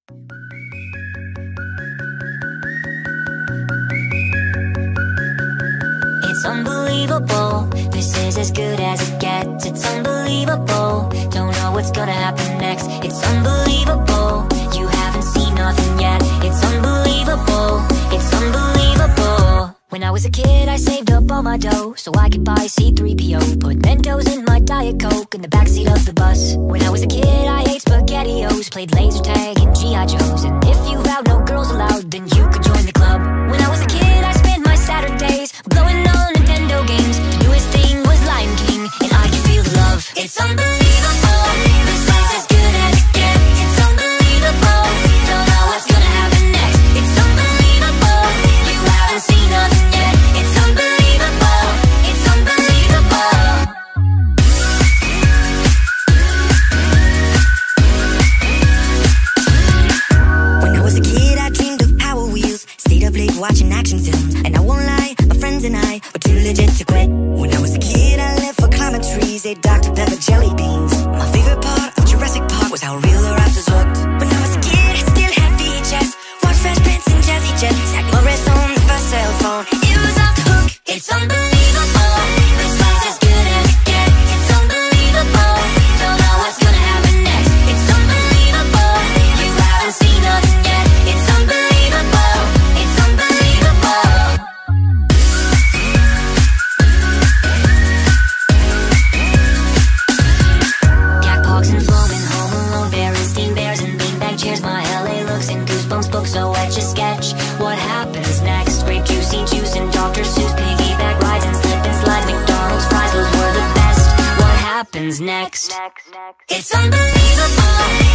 It's unbelievable, this is as good as it gets. It's unbelievable, don't know what's gonna happen next. It's unbelievable, you haven't seen nothing yet. It's unbelievable, it's unbelievable. When I was a kid, I saved up all my dough so I could buy C-3PO. Put Mentos in my Diet Coke in the backseat of the bus. When I was a kid, I ate SpaghettiOs, played laser tag and G.I. Joes. And if you vowed no girls allowed, then you could join the club. When I was a kid, I spent my Saturdays blowing on Nintendo games. The newest thing was Lion King, and I could feel the love. It's unbelievable, this is as good as it gets. It's unbelievable, don't know what's gonna happen next. It's unbelievable, you haven't seen nothing yet. It's unbelievable, it's unbelievable. When I was a kid, I dreamed of Power Wheels. Stayed up late watching action films. And I won't lie, my friends and I were too legit to quit. When I was a kid, I lived for climbing trees, ate Dr. Pepper jelly beans. My favorite part of Jurassic Park was how real the raptors looked. When I was a kid, I still had VHS. Watched Fresh Prince and Jazzy Jet. Zach Morris on the first cell phone. It was off the hook. It's unbelievable, this is as good as it gets. It's unbelievable, don't know what's gonna happen next. It's unbelievable, you haven't seen nothing yet. It's unbelievable, it's unbelievable. Cat pox and flowing, home alone, Berenstein Bears and beanbag chairs. My LA looks and Goosebumps books, so etch a sketch. What happens next? Grape juicy juice and Dr. Seuss piggyback rides and slip and slide. McDonald's fries, those were the best. What happens next? It's unbelievable.